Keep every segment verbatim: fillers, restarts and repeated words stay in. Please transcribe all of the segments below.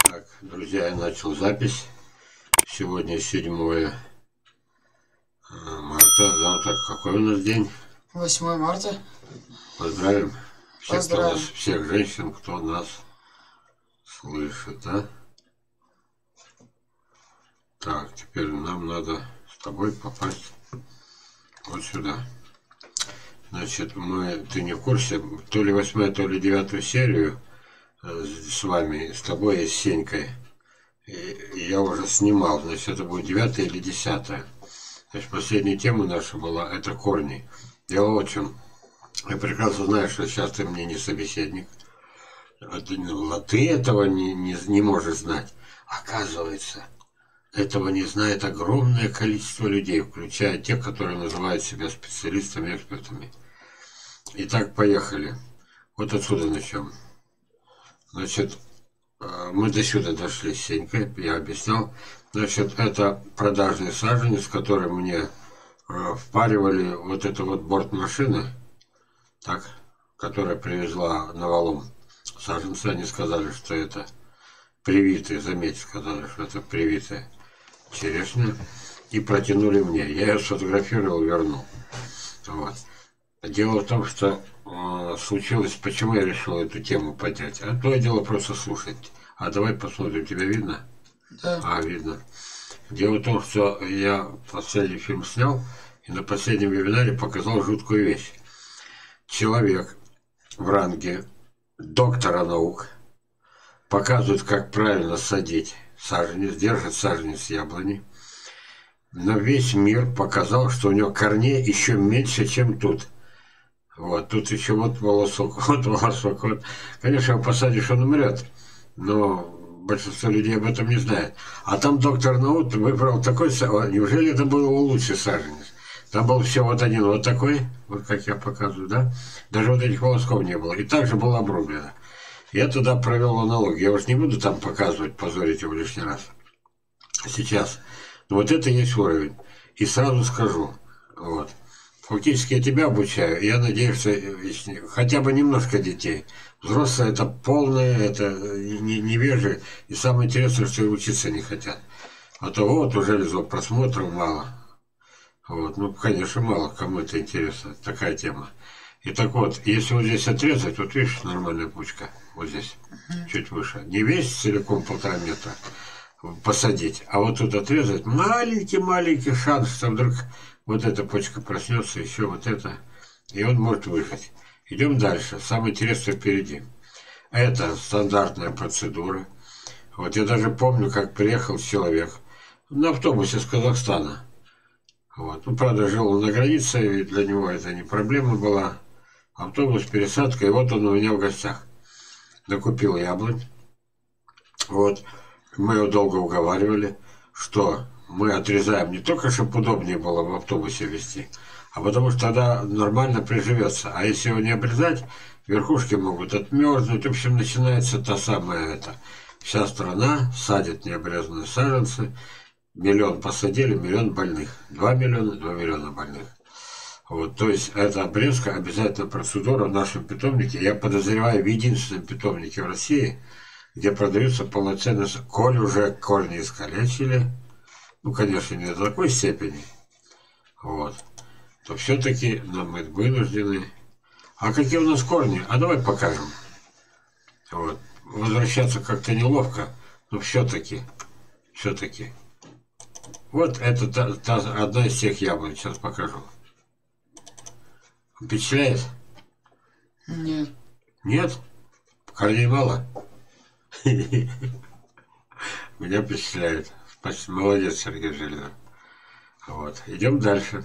Так, друзья, я начал запись. Сегодня седьмое марта. Завтра какой у нас день? восьмое марта. Поздравим всех, Поздравим. Кто нас, всех женщин, кто нас слышит, да? Так, теперь нам надо с тобой попасть вот сюда. Значит, мы, ты не в курсе, то ли восьмую, то ли девятую серию с вами, с тобой и с Сенькой я уже снимал. Значит, это будет девятая или десятая. Значит, последняя тема наша была, это корни. Дело в чем, я прекрасно знаю, что сейчас ты мне не собеседник. Ты этого не, не, не можешь знать. Оказывается, этого не знает огромное количество людей, включая тех, которые называют себя специалистами, экспертами. Итак, поехали. Вот отсюда начнем. Значит, мы до сюда дошли с Сенькой, я объяснял. Значит, это продажный саженец, который мне впаривали вот эту вот бортмашины, так, которая привезла на валом саженцы. Они сказали, что это привитые, заметьте, сказали, что это привитая черешня. И протянули мне. Я ее сфотографировал, вернул. Вот. Дело в том, что э, случилось, почему я решил эту тему поднять. А то дело просто слушать. А давай посмотрим, тебя видно? Да. А, видно. Дело в том, что я последний фильм снял и на последнем вебинаре показал жуткую вещь. Человек в ранге доктора наук показывает, как правильно садить саженец, держит саженец яблони. Но весь мир показал, что у него корней еще меньше, чем тут. Вот, тут еще вот волосок, вот волосок, вот. Конечно, его посадишь, он умрет, но большинство людей об этом не знает. А там доктор наук выбрал такой, неужели это был его лучший саженец? Там был все вот один вот такой, вот как я показываю, да? Даже вот этих волосков не было. И также было обрублено. Я туда провел аналогию. Я уж не буду там показывать, позорить его лишний раз. Сейчас. Но вот это есть уровень. И сразу скажу, вот. Фактически я тебя обучаю, я надеюсь, что хотя бы немножко детей. Взрослые это полные, это невежи, и самое интересное, что и учиться не хотят. А то вот уже лизок просмотров мало. Вот, ну, конечно, мало, кому это интересно, такая тема. И так вот, если вот здесь отрезать, вот видишь, нормальная пучка, вот здесь, чуть выше. Не весь целиком полтора метра посадить, а вот тут отрезать, маленький-маленький шанс, что вдруг вот эта почка проснется, еще вот это, и он может выжить. Идем дальше. Самое интересное впереди. Это стандартная процедура. Вот я даже помню, как приехал человек на автобусе с Казахстана. Вот. Ну, правда, жил он на границе, и для него это не проблема была. Автобус, пересадка, и вот он у меня в гостях. Накупил яблонь. Вот. Мы его долго уговаривали, что мы отрезаем не только, чтобы удобнее было в автобусе везти, а потому что тогда нормально приживется. А если его не обрезать, верхушки могут отмерзнуть. В общем, начинается та самая это. Вся страна садит необрезанные саженцы. Миллион посадили, миллион больных. Два миллиона, два миллиона больных. Вот, то есть эта обрезка обязательно процедура в нашем питомнике. Я подозреваю, в единственном питомнике в России, где продаются полноценные, коль уже корни искалечили, ну, конечно, не до такой степени, вот, то все-таки нам мы вынуждены. А какие у нас корни? А давай покажем. Вот. Возвращаться как-то неловко, но все-таки, все-таки. Вот это та, та, одна из тех яблонь, сейчас покажу. Впечатляет? Нет. Нет? Корней мало? Меня впечатляет. Молодец, Сергей Железов. Вот. Идем дальше.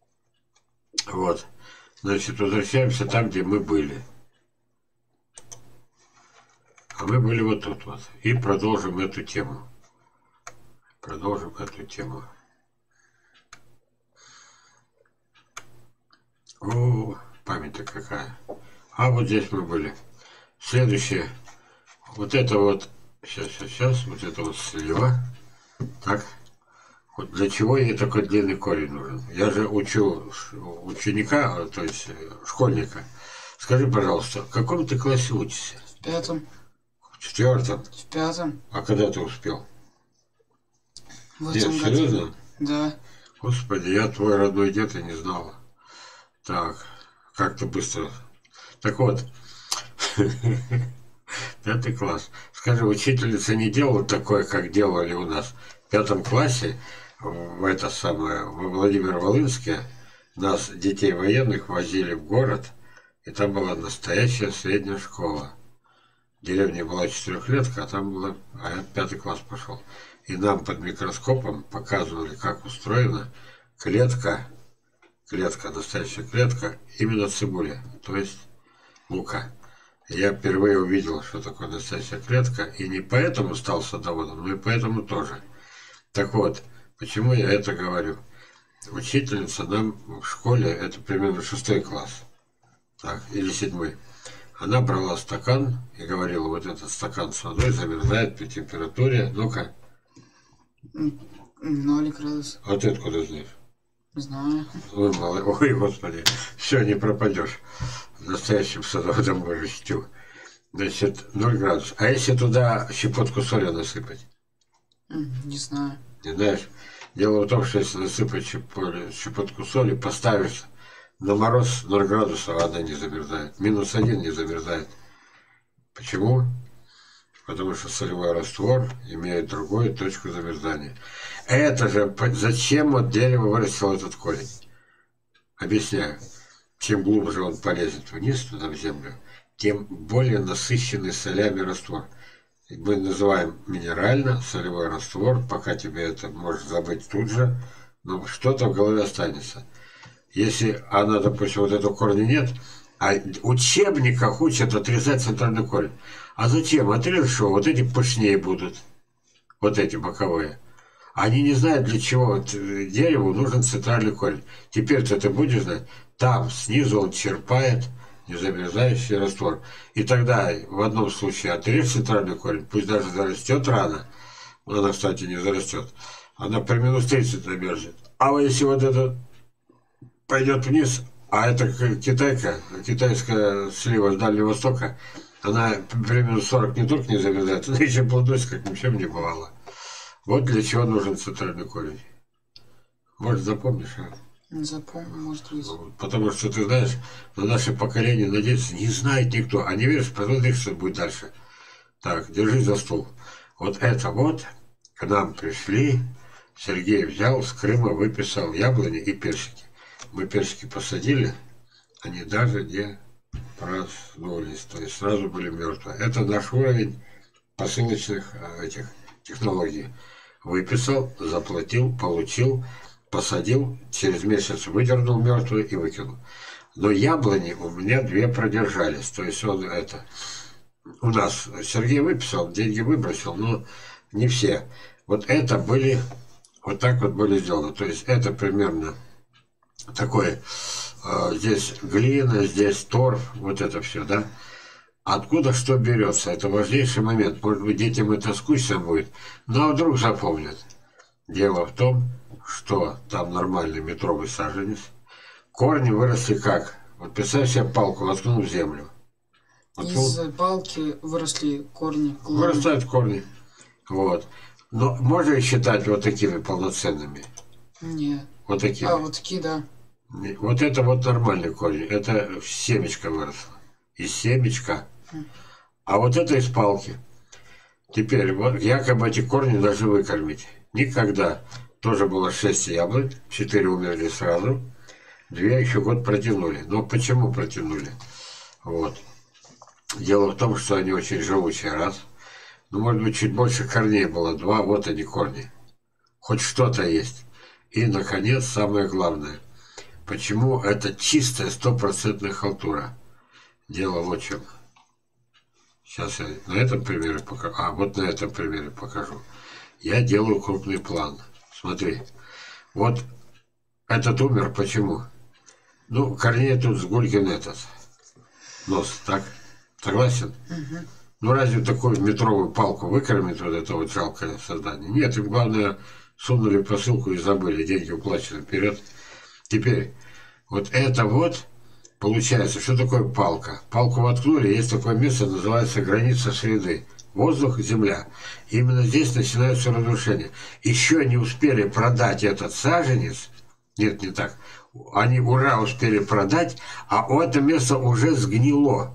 Вот. Значит, возвращаемся там, где мы были. А мы были вот тут вот. И продолжим эту тему. Продолжим эту тему. О, память-то какая. А вот здесь мы были. Следующее. Вот это вот. Сейчас, сейчас, сейчас. Вот это вот слева. Так. Вот для чего ей такой длинный корень нужен? Я же учу ученика, то есть школьника. Скажи, пожалуйста, в каком ты классе учишься? В пятом. В четвертом? В пятом. А когда ты успел? В Нет, этом году. серьезно? Да. Господи, я твой родной дед и не знала. Так, как-то быстро. Так вот, пятый класс. Скажи, учительница не делала такое, как делали у нас в пятом классе, в это самое, во Владимир-Волынске, нас, детей военных, возили в город, и там была настоящая средняя школа. В деревне была четырехлетка, а там была, а я пятый класс пошел. И нам под микроскопом показывали, как устроена клетка, клетка, настоящая клетка, именно цибули, то есть лука. Я впервые увидел, что такое настоящая клетка, и не поэтому стал садоводом, но и поэтому тоже. Так вот, почему я это говорю? Учительница нам в школе, это примерно шестой класс, так, или седьмой, она брала стакан и говорила, вот этот стакан с водой замерзает при температуре, ну-ка. Ноль градусов. А ты откуда знаешь? Знаю. Ой, мало... Ой, господи, все, не пропадешь. Настоящим садоводом можешь. Значит, ноль градусов. А если туда щепотку соли насыпать? Не знаю. Не знаешь? Дело в том, что если насыпать щепотку соли, поставишь на мороз ноль градусов, она не замерзает. Минус один не замерзает. Почему? Потому что солевой раствор имеет другую точку замерзания. Это же зачем вот дерево вырастило этот корень? Объясняю. Чем глубже он полезет вниз, туда в землю, тем более насыщенный солями раствор. Мы называем минерально солевой раствор, пока тебе это можешь забыть тут же, но что-то в голове останется. Если она, допустим, вот этого корня нет, а в учебниках учат отрезать центральный корень. А зачем? Отрежешь его, вот эти пышнее будут, вот эти боковые. Они не знают, для чего вот дереву нужен центральный корень. Теперь-то ты будешь знать, там снизу он черпает незамерзающий раствор. И тогда в одном случае отрежь центральный корень, пусть даже зарастет рано, она, кстати, не зарастет, она при минус тридцать замерзнет. А вот если вот это пойдет вниз, а это китайка, китайская слива с Дальнего Востока, она при минус сорок не только не замерзает, она еще плодоносит, как ни в чем не бывало. Вот для чего нужен центральный корень. Может, запомнишь, а? Не запомню, может быть. Потому что, ты знаешь, на наше поколение, надеется, не знает никто. А не веришь, посмотри, что будет дальше. Так, держи за стул. Вот это вот к нам пришли, Сергей взял, с Крыма выписал яблони и персики. Мы персики посадили, они даже не проснулись, то есть сразу были мертвые. Это наш уровень посылочных этих технологий. Выписал, заплатил, получил, посадил, через месяц выдернул мертвую и выкинул. Но яблони у меня две продержались, то есть он это... У нас Сергей выписал, деньги выбросил, но не все. Вот это были, вот так вот были сделаны. То есть это примерно такое, э, здесь глина, здесь торф, вот это все, да? Откуда что берется, это важнейший момент. Может быть, детям это скучно будет, но вдруг запомнят. Дело в том, что там нормальный метровый саженец. Корни выросли как? Вот представь себе палку, воткнул в землю. Воткнул. Из палки выросли корни. Клоны. Вырастают корни. Вот. Но можно их считать вот такими полноценными? Нет. Вот такими. А, вот такие, да. Вот это вот нормальный корень. Это семечко выросло. Из семечка. А вот это из палки. Теперь, вот якобы эти корни должны выкормить. Никогда. Тоже было шесть яблок, четыре умерли сразу, две еще год протянули. Но почему протянули? Вот. Дело в том, что они очень живучие, раз. Ну, может быть, чуть больше корней было, два, вот они корни. Хоть что-то есть. И, наконец, самое главное. Почему это чистая стопроцентная халтура? Дело вот в чем. Сейчас я на этом примере покажу. А, вот на этом примере покажу. Я делаю крупный план. Смотри. Вот этот умер. Почему? Ну, корней тут с Гулькин этот. Нос, так? Согласен? Угу. Ну, разве такую метровую палку выкормит вот это вот жалкое создание? Нет, им главное сунули посылку и забыли. Деньги уплачены вперед. Теперь, вот это вот, получается, что такое палка? Палку воткнули, есть такое место, называется граница среды. воздух, земля. Именно здесь начинается разрушение. Еще не успели продать этот саженец, нет, не так, они ура успели продать, а у этого места уже сгнило.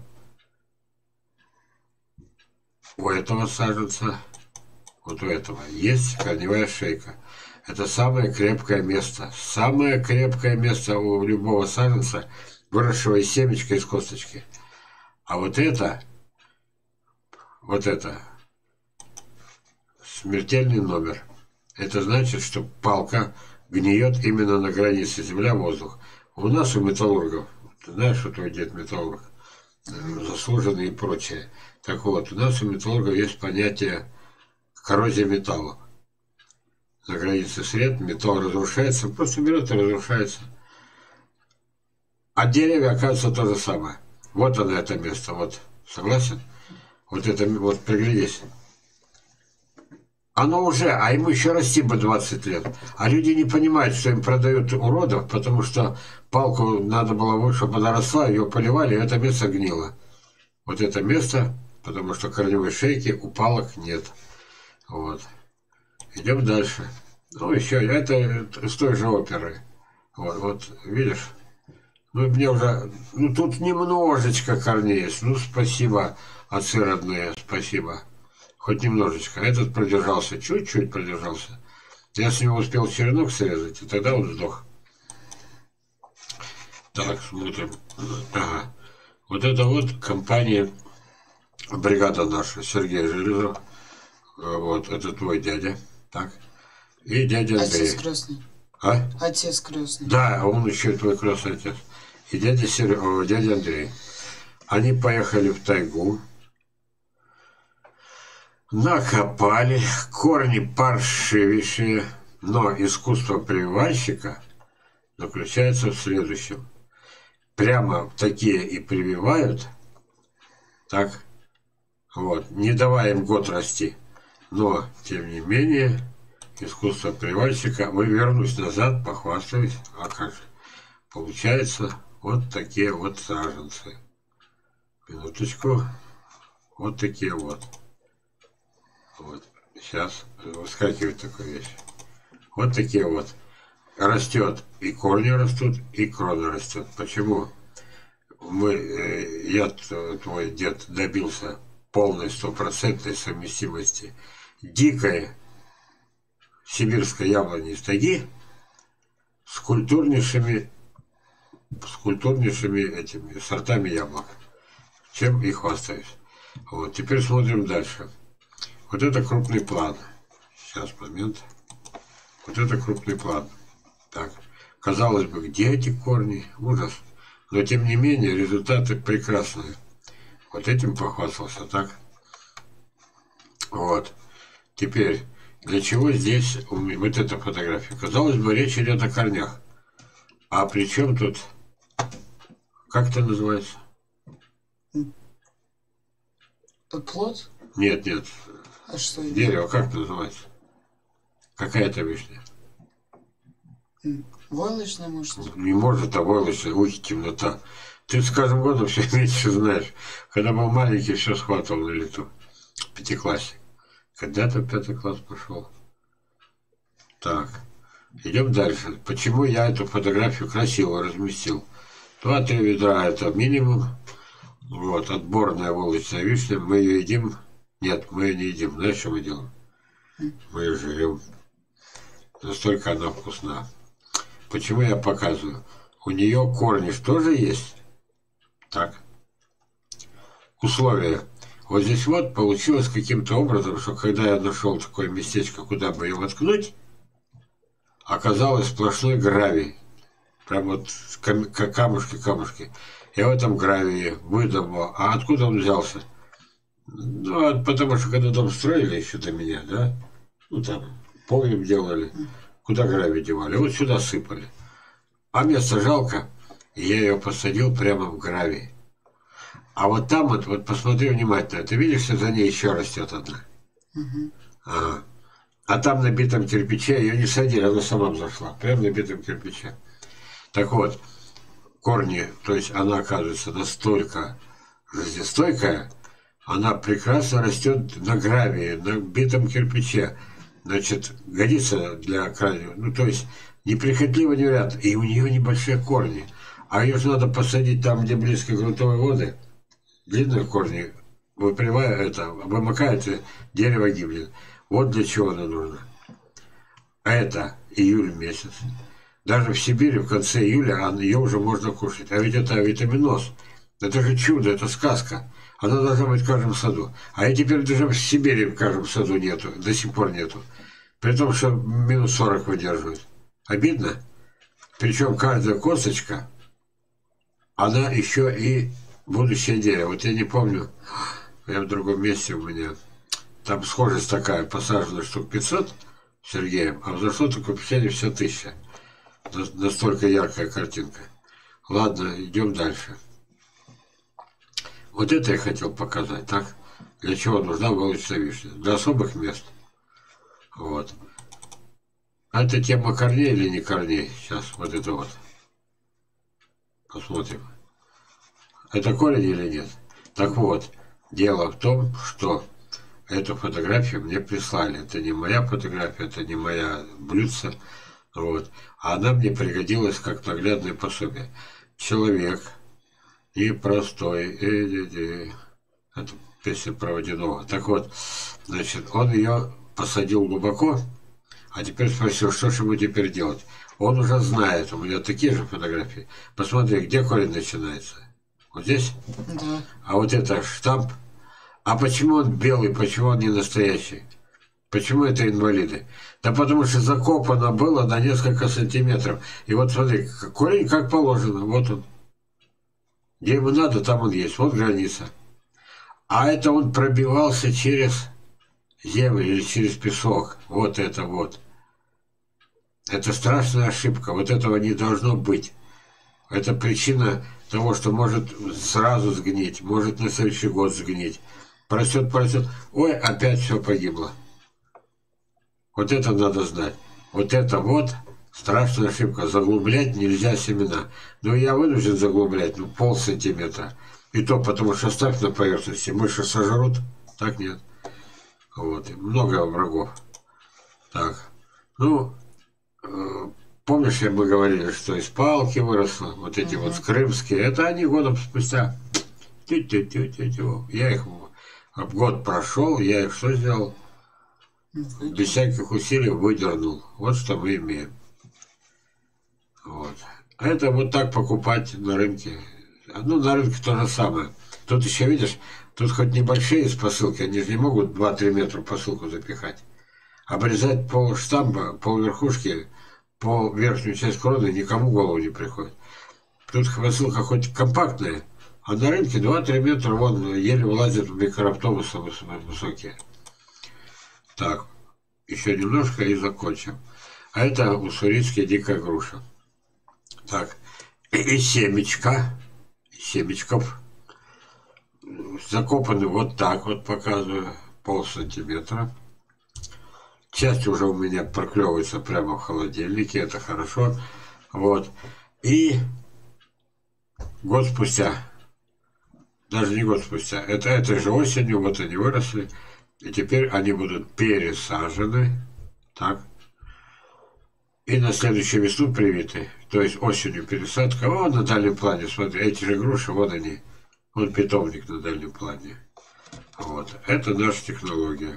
У этого саженца, вот у этого, есть корневая шейка. Это самое крепкое место. Самое крепкое место у любого саженца, выросшего из семечка, из косточки. А вот это, вот это, смертельный номер. Это значит, что палка гниет именно на границе земля-воздух. У нас, у металлургов, ты знаешь, что твой дед металлург, заслуженный и прочее. Так вот, у нас у металлургов есть понятие коррозия металла. На границе сред металл разрушается, просто берет и разрушается. А деревья, оказывается, то же самое. Вот оно, это место, вот, согласен? Вот это, вот, приглядись. Оно уже, а ему еще расти бы двадцать лет. А люди не понимают, что им продают уродов, потому что палку надо было, чтобы она росла, ее поливали, и это место гнило. Вот это место, потому что корневой шейки у палок нет. Вот. Идем дальше. Ну, еще, это с той же оперы. Вот, вот, видишь? Ну, мне уже, ну, тут немножечко корней есть. Ну, спасибо, отцы родные, спасибо. Хоть немножечко. Этот продержался, чуть-чуть продержался. Я с него успел черенок срезать, и тогда он сдох. Так, смотрим. Ага. Вот это вот компания, бригада наша, Сергей Железов. Вот, это твой дядя. Так. И дядя Андрей. Отец крестный. А? Отец крестный. Да, он еще и твой крестный отец. И дядя, Сер... О, дядя Андрей. Они поехали в тайгу. Накопали. Корни паршивейшие. Но искусство прививальщика заключается в следующем. Прямо такие и прививают. Так. Вот. Не давая им год расти. Но, тем не менее, искусство прививальщика, вы вернусь назад, похвастаюсь, а как же, получается вот такие вот саженцы. Минуточку, вот такие вот. Вот, сейчас выскакивает такая вещь. Вот такие вот. Растет, и корни растут, и крона растет. Почему? Мы, я, твой дед, добился полной стопроцентной совместимости дикой сибирской яблони из тайги с культурнейшими, с культурнейшими этими сортами яблок. Чем и хвастаюсь. Вот, теперь смотрим дальше. Вот это крупный план. Сейчас, момент. Вот это крупный план. Так, казалось бы, где эти корни? Ужас. Но, тем не менее, результаты прекрасные. Вот этим похвастался, так? Вот. Теперь, для чего здесь вот эта фотография? Казалось бы, речь идет о корнях. А при чем тут... Как это называется? Плод? Нет, нет. А что? Дерево, как это называется? Какая это вишня? Войлочная, может? Не может, а войлочная. Ух, темнота. Ты с каждым годом все меньше знаешь. Когда был маленький, все схватывал на лету. Пятиклассник. Когда-то в пятый класс пошел. Так. Идем дальше. Почему я эту фотографию красиво разместил? Два-три ведра это минимум. Вот, отборная волочная вишня. Мы ее едим. Нет, мы ее не едим. Знаешь, что мы делаем? Мы ее жрем. Настолько она вкусна. Почему я показываю? У нее корни тоже есть. Так. Условия. Вот здесь вот получилось каким-то образом, что когда я нашел такое местечко, куда бы ее воткнуть, оказалось сплошной гравий. Прям вот камушки-камушки. Я в этом гравии выдумал. А откуда он взялся? Ну, потому что когда дом строили еще до меня, да, ну там погреб делали, куда гравий девали, вот сюда сыпали. А место жалко, и я ее посадил прямо в гравий. А вот там вот, вот посмотри внимательно, ты видишь, что за ней еще растет одна? Угу. Ага. А там на битом кирпиче ее не садили, она сама взошла, прямо на битом кирпиче. Так вот, корни, то есть она оказывается настолько жизнестойкая, Она прекрасно растет на гравии, на битом кирпиче. Значит, годится для крайнего. Ну, то есть, неприхотливый вариант. И у нее небольшие корни. А ее же надо посадить там, где близко грунтовые воды. Длинные корни, выпрямая это, вымыкает, дерево гибнет. Вот для чего оно нужно. А это июль месяц. Даже в Сибири в конце июля ее уже можно кушать. А ведь это витаминоз. Это же чудо, это сказка. Она должна быть в каждом саду. А и теперь даже в Сибири в каждом саду нету. До сих пор нету. При том, что минус сорок выдерживает. Обидно. Причем каждая косточка, она еще и будущее дерево. Вот я не помню, я в другом месте у меня. Там схожесть такая, посажена штук пятьсот Сергеем, а взошло только пятьдесят тысяч. Настолько яркая картинка. Ладно, идем дальше. Вот это я хотел показать, так? Для чего нужна молочная вишня? Для особых мест. Вот. А это тема корней или не корней? Сейчас вот это вот. Посмотрим. Это корень или нет? Так вот, дело в том, что эту фотографию мне прислали. Это не моя фотография, это не моя блюдце. Вот. А она мне пригодилась как наглядное пособие. Человек непростой. Э-э-э. Это песня про Водяного. Так вот, значит, он ее посадил глубоко, а теперь спросил, что же ему теперь делать. Он уже знает, у меня такие же фотографии. Посмотри, где корень начинается. Вот здесь? Да. А вот это штамп. А почему он белый, почему он не настоящий? Почему это инвалиды? Да потому что закопано было на несколько сантиметров. И вот смотри, корень как положено, вот он. Где ему надо, там он есть. Вот граница. А это он пробивался через землю или через песок. Вот это вот. Это страшная ошибка. Вот этого не должно быть. Это причина того, что может сразу сгнить, может на следующий год сгнить. Просет, просет. Ой, опять все погибло. Вот это надо знать. Вот это вот страшная ошибка. Заглублять нельзя семена. Но я вынужден заглублять, ну, пол сантиметра. И то потому, что оставь на поверхности. Мыши сожрут. Так нет. Вот. И много врагов. Так. Ну, э, помнишь, мы говорили, что из палки выросло. Вот эти uh-huh. вот крымские. Это они годом спустя. Тю-тю-тю-тю-тю. Я их... Год прошел, я их что сделал? Без всяких усилий выдернул. Вот что мы имеем. Вот. А это вот так покупать на рынке. Ну, на рынке то же самое. Тут еще, видишь, тут хоть небольшие из посылки, они же не могут два-три метра посылку запихать. Обрезать пол штамба, пол верхушки, пол верхнюю часть кроны никому в голову не приходит. Тут посылка хоть компактная, а на рынке два-три метра, вон, еле вылазят в микроавтобусы высокие. Так, еще немножко и закончим. А это уссурийская дикая груша. Так, и семечка, семечков закопаны вот так вот, показываю, пол сантиметра. Часть уже у меня проклевывается прямо в холодильнике, это хорошо. Вот, и год спустя, даже не год спустя, это этой же осенью, вот они выросли, и теперь они будут пересажены, так, и на следующую весну привиты. То есть осенью пересадка. О, на дальнем плане, смотри, эти же груши, вот они. Вот питомник на дальнем плане. Вот. Это наша технология.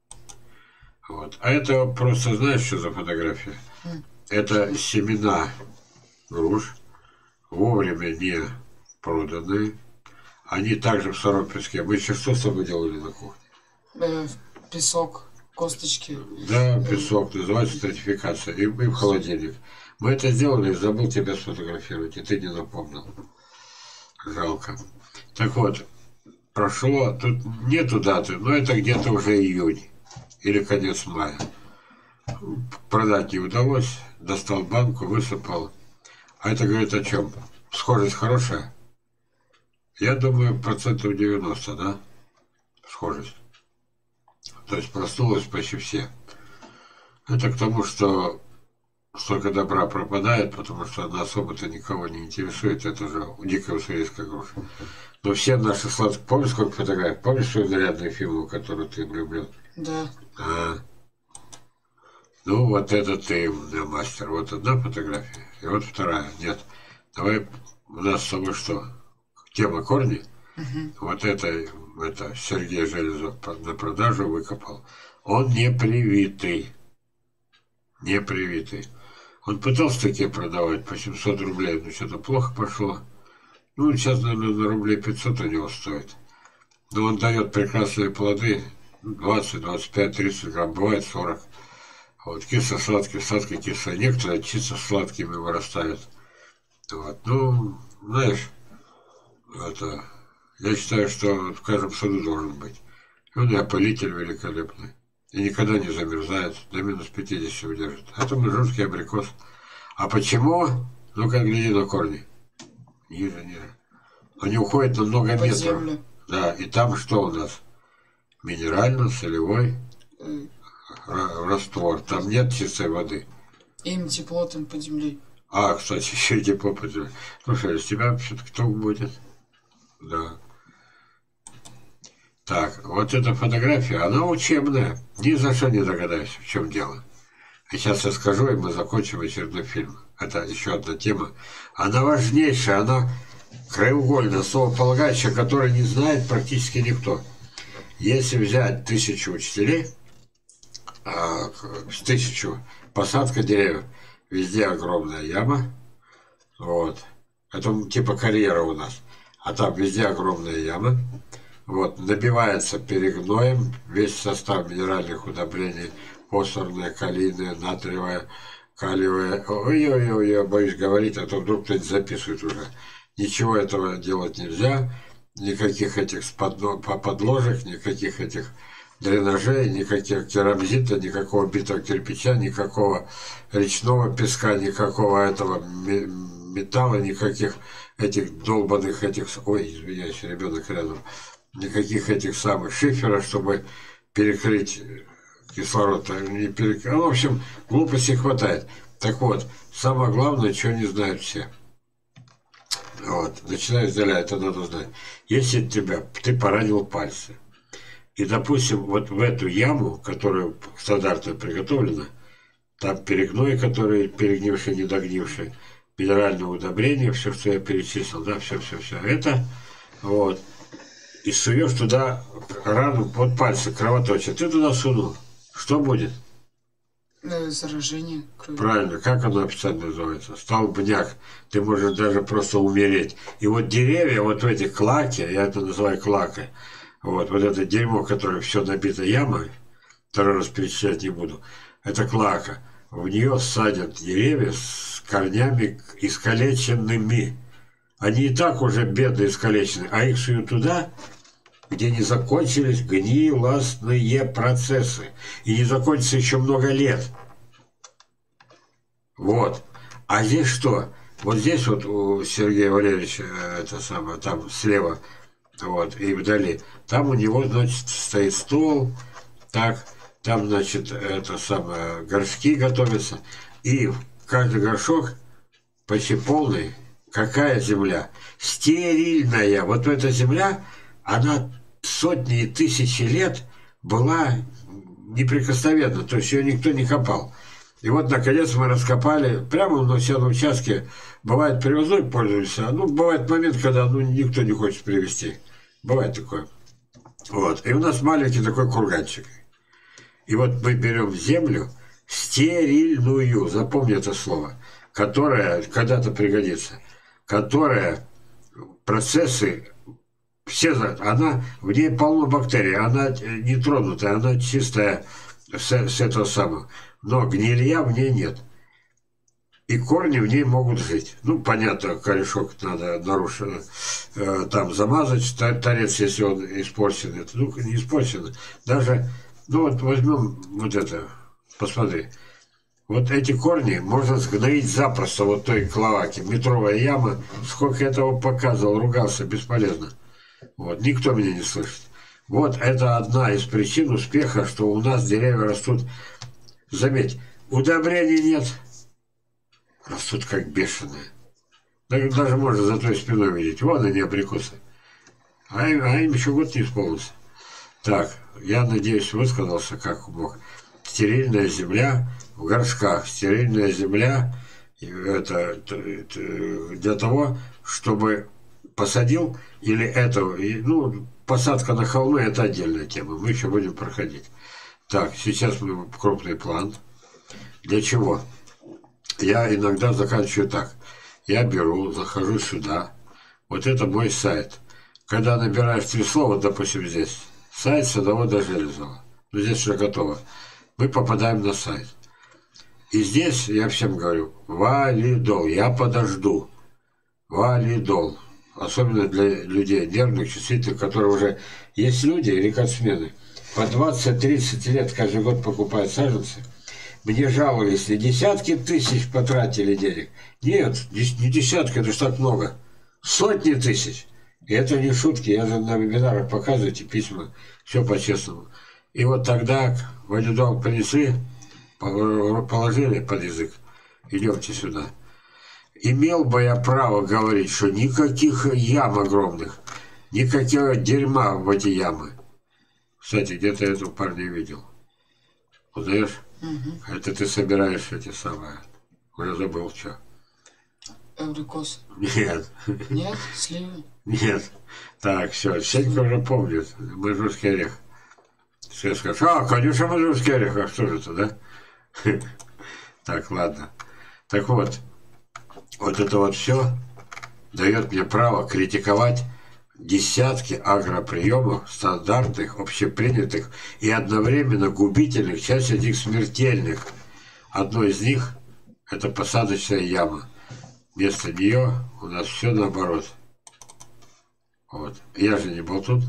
Вот. А это просто, знаешь, что за фотография? Это семена груш, вовремя не проданные. Они также в Саропельске. Мы еще что с тобой делали на кухне? Э, песок. Косточки. Да, песок, называется стратификация. И, и в холодильник. Мы это сделали, забыл тебя сфотографировать, и ты не напомнил. Жалко. Так вот, прошло, тут нету даты, но это где-то уже июнь или конец мая. Продать не удалось, достал банку, высыпал. А это говорит о чем? Схожесть хорошая? Я думаю, процентов девяносто, да? Схожесть. То есть проснулось почти все. Это к тому, что столько добра пропадает, потому что она особо-то никого не интересует. Это же дикая уссурийская груша. Но все наши сладкие... Помнишь, сколько фотографий? Помнишь свой нарядный фильм, который ты влюблен? Да. А. Ну, вот это ты, да, мастер. Вот одна фотография, и вот вторая. Нет. Давай, у нас с тобой что? Тема корни? Угу. Вот это, это Сергей Железов на продажу выкопал. Он не привитый. Не привитый. Он пытался такие продавать по семьсот рублей, но что-то плохо пошло. Ну, сейчас, наверное, на рублей пятьсот у него стоит. Но он дает прекрасные плоды. двадцать, двадцать пять, тридцать грамм, бывает сорок. Вот, кисло-сладкие, сладко-кислые. Некоторые чисто сладкими вырастают. Вот, ну, знаешь, это, я считаю, что в каждом саду должен быть. И он и опылитель великолепный. И никогда не замерзает, до минус пятидесяти удержит. Это жуткий абрикос. А почему? Ну, как гляди на корни. Ниже, ниже. Они уходят на много Под метров. землю. Да, и там что у нас? Минерально-солевой Э, раствор. Там нет чистой воды. Им тепло там под землей. А, кстати, еще и тепло под землей. Слушай, из тебя все-таки ток будет. Да. Так, вот эта фотография, она учебная. Ни за что не догадаюсь, в чем дело. И сейчас я скажу, и мы закончим очередной фильм. Это еще одна тема. Она важнейшая, она краеугольная, основополагающая, которой не знает практически никто. Если взять тысячу учителей, а, с тысячу, посадка деревьев, везде огромная яма, вот, это типа карьера у нас, а там везде огромная яма, вот, набивается перегноем весь состав минеральных удобрений, фосфорное, калийное, натриевое, калиевое, ой-ой-ой, я боюсь говорить, а то вдруг кто-нибудь записывает уже. Ничего этого делать нельзя, никаких этих подложек, никаких этих дренажей, никаких керамзита, никакого битого кирпича, никакого речного песка, никакого этого металла, никаких этих долбанных этих, ой, извиняюсь, ребенок рядом, никаких этих самых шифера, чтобы перекрыть кислород. Не перек... ну, в общем, глупости хватает. Так вот, самое главное, чего не знают все. Вот, начиная издаля, это надо знать. Если тебя, ты поранил пальцы, и, допустим, вот в эту яму, которая стандартно приготовлена, там перегной, который перегнивший, недогнивший, минеральное удобрение, все, что я перечислил, да, все-все-все это, вот, и суешь туда рану под пальцы, кровоточит, ты туда сунул, что будет? Заражение крови. Правильно, как оно официально называется? Столбняк. Ты можешь даже просто умереть. И вот деревья, вот в этих клаке, я это называю клакой, вот, вот это дерьмо, которое все набито ямой, второй раз перечислять не буду, это клака. В нее садят деревья с корнями искалеченными. Они и так уже бедные, искалечены, а их суют туда, где не закончились гнилостные процессы. И не закончится еще много лет. Вот. А здесь что? Вот здесь вот у Сергея Валерьевича, это самое, там слева, вот, и вдали, там у него, значит, стоит стол, так, там, значит, это самое, горшки готовятся, и каждый горшок почти полный. Какая земля? Стерильная. Вот эта земля, она сотни и тысячи лет была неприкосновенна, то есть ее никто не копал. И вот, наконец, мы раскопали, прямо на все на участке, бывает, привозной пользуемся, ну, бывает момент, когда ну, никто не хочет привезти. Бывает такое. Вот. И у нас маленький такой курганчик. И вот мы берем землю стерильную, запомни это слово, которая когда-то пригодится, которая процессы, все знают, она, в ней полно бактерий, она не тронутая, она чистая с, с этого самого, но гнилья в ней нет. И корни в ней могут жить. Ну, понятно, корешок надо нарушено, э, там замазать, торец, если он испорчен. Это, ну, не испорчен. Даже, ну вот возьмем вот это, посмотри. Вот эти корни можно сгноить запросто, вот той клоаки. Метровая яма. Сколько я этого показывал, ругался, бесполезно. Вот, никто меня не слышит. Вот это одна из причин успеха, что у нас деревья растут. Заметь, удобрений нет. растут как бешеные. Даже можно за той спиной видеть. Вон они, абрикосы. А им, а им еще год не исполнился. Так, я надеюсь, высказался как мог. Стерильная земля в горшках. Стерильная земля это, это, это для того, чтобы посадил или это, ну, посадка на холмы это отдельная тема. Мы еще будем проходить. Так, сейчас мы крупный план. Для чего? Я иногда заканчиваю так. Я беру, захожу сюда. Вот это мой сайт. Когда набираешь три слова, допустим, здесь, сайт садовода Железова. Ну, здесь уже готово. Мы попадаем на сайт. И здесь я всем говорю, валидол, я подожду. Валидол. Особенно для людей нервных, чувствительных, которые уже... Есть люди, рекордсмены, по двадцать-тридцать лет каждый год покупают саженцы. Мне жаловались, и десятки тысяч потратили денег. Нет, не десятки, это ж так много. Сотни тысяч. И это не шутки, я же на вебинарах показываю эти письма, все по-честному. И вот тогда валидол принесли, положили под язык, идемте сюда. Имел бы я право говорить, что никаких ям огромных, никакого дерьма в эти ямы. Кстати, где-то я этого парня видел. Узнаешь? Угу. Это ты собираешь эти самые. Уже забыл, что. Абрикосы. Нет. Нет? Сливы? Нет. Так, все, Сенька уже помнит. Мажорский орех. Все скажешь, а, конечно, мажорский орех, а что же это, да? Так, ладно. Так вот, вот это вот все дает мне право критиковать десятки агроприемов, стандартных, общепринятых и одновременно губительных, часть из них смертельных. Одно из них – это посадочная яма. Вместо нее у нас все наоборот. Вот. Я же не болтун.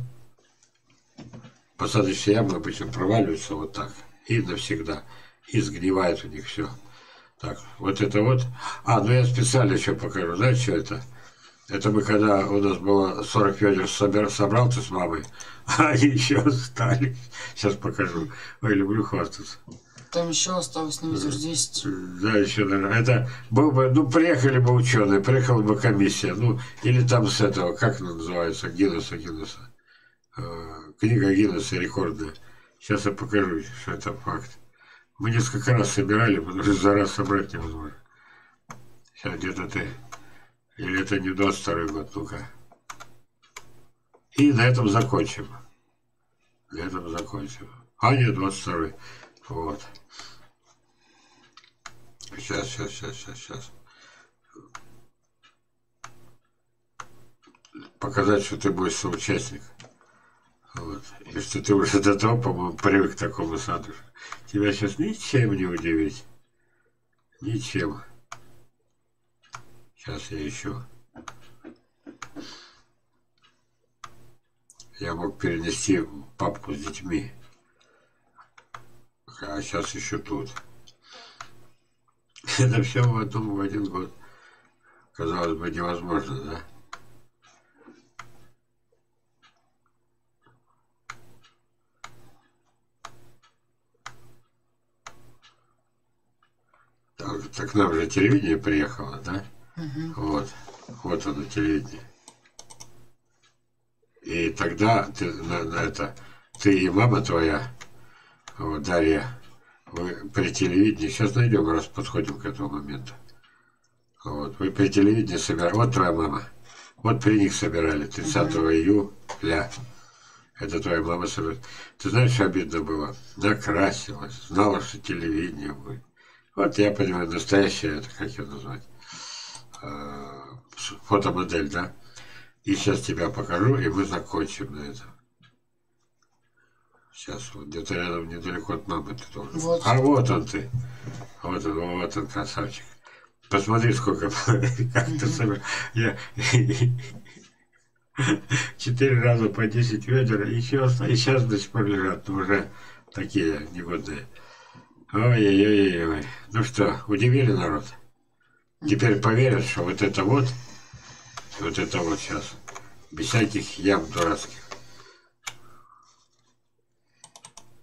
Посадочные ямы обычно проваливаются вот так. И навсегда. И сгнивает у них все. Так, вот это вот. А, ну я специально еще покажу. Знаете, что это? Это мы когда у нас было сорок ведер собрал ты с мамой, а они еще остались. Сейчас покажу. Ой, люблю хвастаться. Там еще осталось на ветер десять. Да, еще, наверное. Это был бы, ну, приехали бы ученые, приехала бы комиссия, ну, или там с этого, как она называется, Гиннесса, Гиннесса. Э, книга Гиннесса рекордная. Сейчас я покажу, что это факт. Мы несколько раз собирали, потому что за раз собрать невозможно. Сейчас где-то ты... Или это не двадцать второй год, ну-ка. И на этом закончим. На этом закончим. А, нет, двадцать второй. Вот. Сейчас, сейчас, сейчас, сейчас, сейчас. Показать, что ты будешь соучастник. Вот. И что ты уже до того, по-моему, привык к такому саду. Тебя сейчас ничем не удивить. Ничем. Сейчас я ищу. Я мог перенести папку с детьми. А сейчас еще тут. Это все в одном, в один год. Казалось бы, невозможно, да? Так, так к нам же телевидение приехало, да? Угу. Вот. Вот оно, телевидение. И тогда ты, на, на это, ты и мама твоя, вот, Дарья, вы при телевидении, сейчас найдем, раз подходим к этому моменту. Вот, вы при телевидении собирали, вот твоя мама, вот при них собирали, тридцатого июля, это твоя мама собирала. Ты знаешь, что обидно было? Накрасилась, знала, что телевидение будет. Вот я понимаю, настоящее, это как ее назвать, фотомодель, да? И сейчас тебя покажу, и мы закончим на этом. Сейчас вот где-то рядом, недалеко от мамы ты должен. Вот. А вот он ты. Вот он, вот он, красавчик. Посмотри, сколько, как ты собираешь. Я четыре раза по десять ведер, и сейчас, и сейчас до сих пор лежат, но уже такие негодные. Ой-ой-ой-ой. Ну что, удивили народ? Теперь поверят, что вот это вот, вот это вот сейчас, без всяких ям дурацких.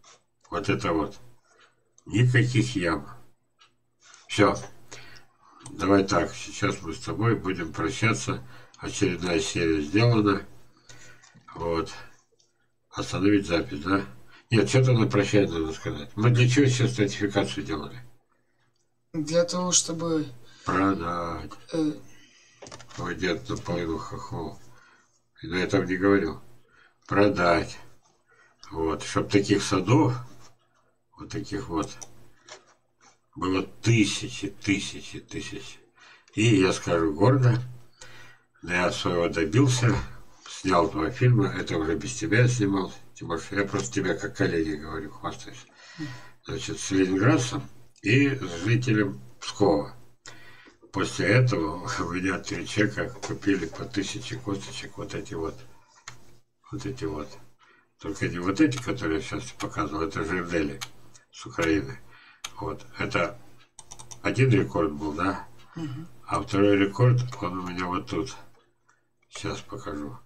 Вот это вот. Никаких ям. Все. Давай так, сейчас мы с тобой будем прощаться. Очередная серия сделана. Вот. Остановить запись, да? Нет, что-то на прощание надо сказать. Мы для чего сейчас стратификацию делали? Для того, чтобы... Продать. Э... Ой, дед наполовину хохол. И на этом не говорил. Продать. Вот. Чтоб таких садов, вот таких вот, было тысячи, тысячи, тысячи. И я скажу гордо, я своего добился, снял два фильма, это уже без тебя снимал, Тимош, я просто тебе как коллеги говорю, хвастаюсь. Значит, с ленинградцем и с жителем Пскова. После этого у меня три чека купили по тысяче косточек, вот эти вот, вот эти вот. Только не вот эти, которые я сейчас показывал, это жирдели с Украины. Вот, это один рекорд был, да? Угу. А второй рекорд, он у меня вот тут. Сейчас покажу.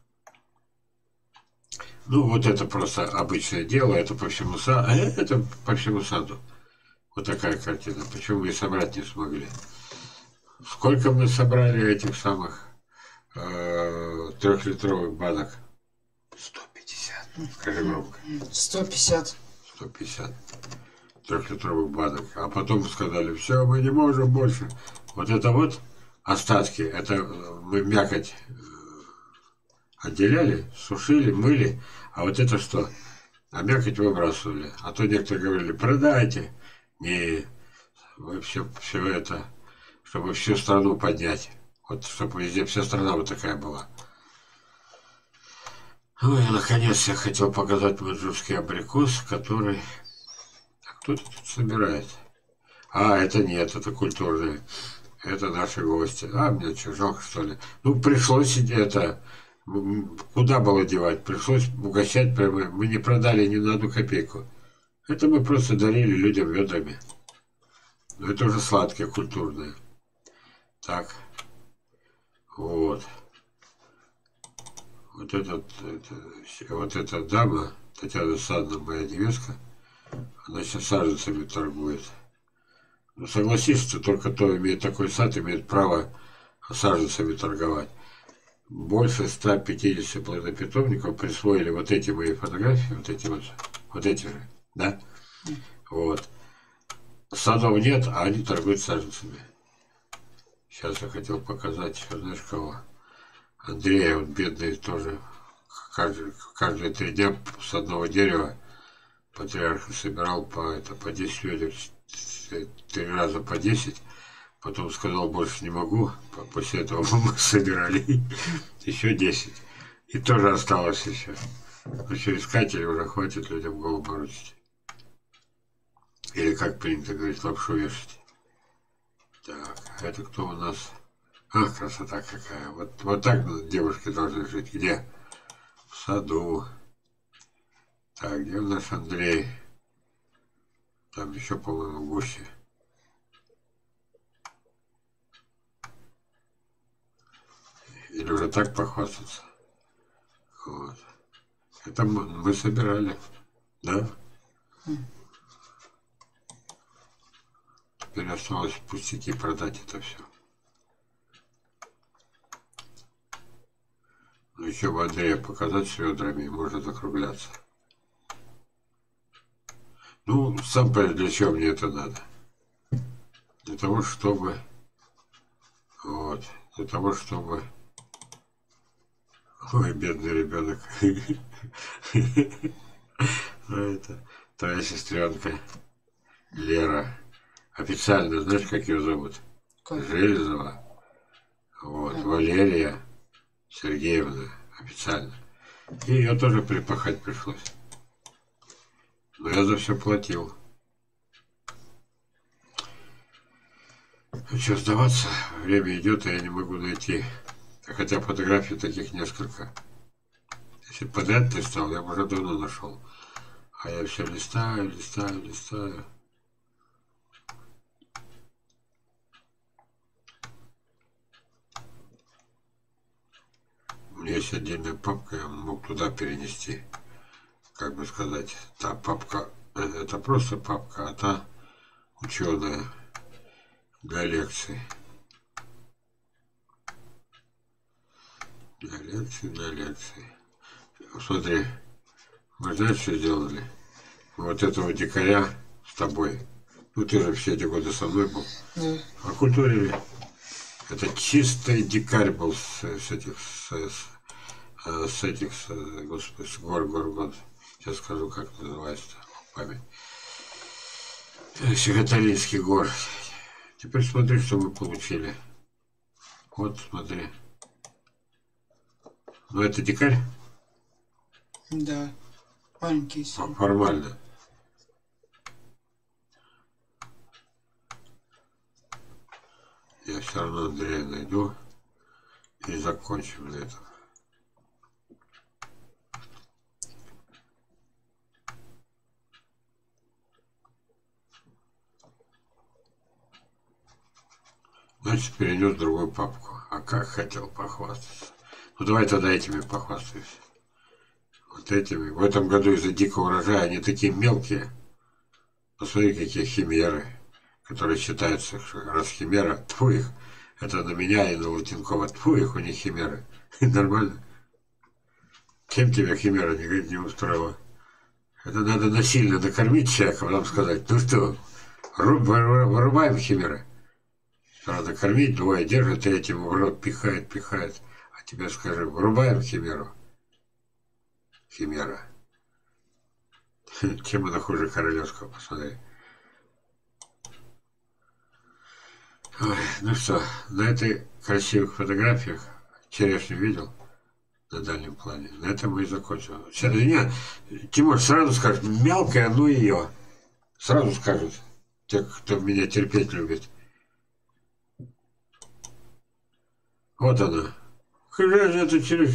Ну, вот это просто обычное дело, это по всему саду. А это по всему саду. Вот такая картина. Почему мы собрать не смогли? Сколько мы собрали этих самых э, трехлитровых банок? сто пятьдесят. Скажи громко. сто пятьдесят. сто пятьдесят трехлитровых банок. А потом сказали, все, мы не можем больше. Вот это вот остатки, это мы мякоть отделяли, сушили, мыли. А вот это что? А мякоть выбрасывали. А то некоторые говорили, продайте. Не, вы все, все это, чтобы всю страну поднять. Вот, чтобы везде вся страна вот такая была. Ой, наконец я хотел показать маньчжурский абрикос, который... А кто тут собирает? А, это нет, это культурные. Это наши гости. А, мне что, жалко, что ли? Ну, пришлось это... Куда было девать? Пришлось угощать прямо. Мы не продали ни на одну копейку. Это мы просто дарили людям ведрами. Но это уже сладкие, культурные. Так. Вот. Вот этот, это, вот эта дама, Татьяна Садна, моя невестка, она сейчас саженцами торгует. Ну, согласись, что только кто имеет такой сад, имеет право саженцами торговать. Больше ста пятидесяти плодопитомников присвоили вот эти мои фотографии, вот эти вот, вот эти же, да? Вот. Садов нет, а они торгуют саженцами. Сейчас я хотел показать, знаешь кого? Андрея, он бедный тоже, каждые, каждые три дня с одного дерева патриарха собирал по, это, по десять ведер, три раза по десять. Потом сказал, больше не могу. После этого мы собирали еще десять. И тоже осталось еще. Ну что, искатели уже хватит людям голову морочить. Или, как принято говорить, лапшу вешать. Так, а это кто у нас? А, красота какая. Вот, вот так девушки должны жить. Где? В саду. Так, где наш Андрей? Там еще, по-моему, гуси. Или уже так похвастаться. Вот. Это мы, мы собирали. Да? Теперь осталось пустяки продать это все. Ну еще бы Андрея показать с ведрами, может закругляться. Ну, сам понимаешь, для чего мне это надо? Для того, чтобы... Вот. Для того, чтобы... Ой, бедный ребенок. Это твоя сестренка Лера. Официально, знаешь, как ее зовут? Железова. Вот, Валерия Сергеевна. Официально. И ее тоже припахать пришлось. Но я за все платил. Ну что, сдаваться? Время идет, и я не могу найти. Хотя фотографий таких несколько. Если подряд листал, я бы уже давно нашел. А я все листаю, листаю, листаю. У меня есть отдельная папка, я мог туда перенести. Как бы сказать, та папка, это просто папка, а та ученая для лекций. Для лекции, для лекции. Смотри, мы знаешь, что сделали? Вот этого дикаря с тобой. Ну ты же все эти годы со мной был. Да. Окультурили. Это чистый дикарь был с, с этих, с, с, с этих, с, господи, с гор, гор, гор. Сейчас скажу, как называется память. Сихоталинских гор. Теперь смотри, что мы получили. Вот, смотри. Ну это дикарь? Да. Маленький. Формально. Я все равно Андрея найду и закончим на этом. Значит, перенес в другую папку. А как хотел похвастаться. Ну давай тогда этими похвастаюсь. Вот этими. В этом году из-за дикого урожая они такие мелкие. Посмотри, какие химеры, которые считаются, что раз химера, тьфу их. Это на меня и на Лутенкова. Тьфу их, у них химеры. Нормально. Чем тебя химера не, не устроила? Это надо насильно накормить человека, потом сказать, ну что, вырубаем химеры. Надо кормить, двое держат, третьему в рот пихает, пихает. А тебе скажи, вырубаем химеру. Химера. Чем она хуже Королевского, посмотри. Ой, ну что, на этой красивых фотографиях, черешню видел на дальнем плане, на этом мы и закончим. Сейчас, нет, Тимур сразу скажет, мелкая, ну ее. Сразу скажут, те, кто меня терпеть любит. Вот она. Когда же это через...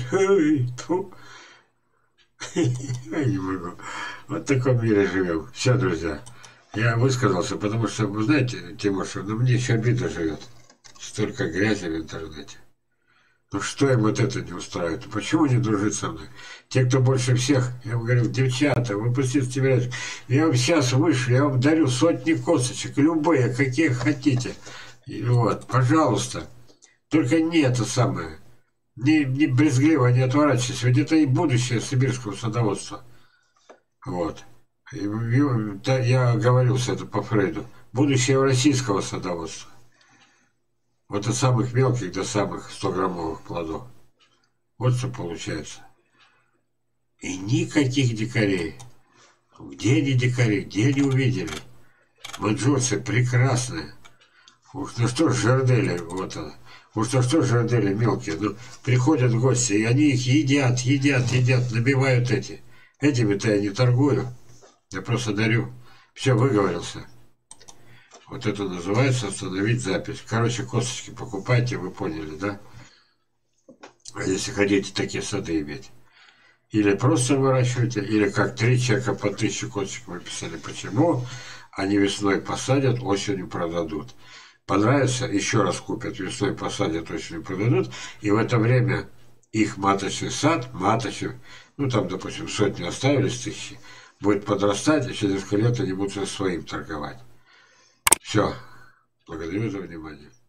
Я не могу. Вот в таком мире живем. Все, друзья. Я высказался, потому что, вы знаете, Тимош, ну мне еще обидно живет. Столько грязи в интернете. Ну что им вот это не устраивает? Почему не дружит со мной? Те, кто больше всех, я вам говорю, девчата, выпустите тебя. Я вам сейчас вышлю, я вам дарю сотни косточек, любые, какие хотите. И вот, пожалуйста. Только не это самое. Не, не брезгливо, не отворачивайтесь. Ведь это и будущее сибирского садоводства. Вот. И, я говорил с это по Фрейду. Будущее российского садоводства. Вот от самых мелких до самых стограммовых плодов. Вот что получается. И никаких дикарей. Где они дикари? Где они увидели? Маньчжурцы прекрасные. Уж ну что ж, жардели, вот она. Уж на что жардели мелкие, ну, приходят гости, и они их едят, едят, едят, набивают эти. Этими-то я не торгую, я просто дарю. Все, выговорился. Вот это называется остановить запись. Короче, косточки покупайте, вы поняли, да? А если хотите такие сады иметь. Или просто выращивайте, или как три человека по тысяче косточек выписали. Почему? Они весной посадят, осенью продадут. Понравится, еще раз купят, весной посадят, осенью продадут, и в это время их маточный сад, маточный, ну там, допустим, сотни оставились тысячи, будет подрастать, и через несколько лет они будут со своим торговать. Все. Благодарю за внимание.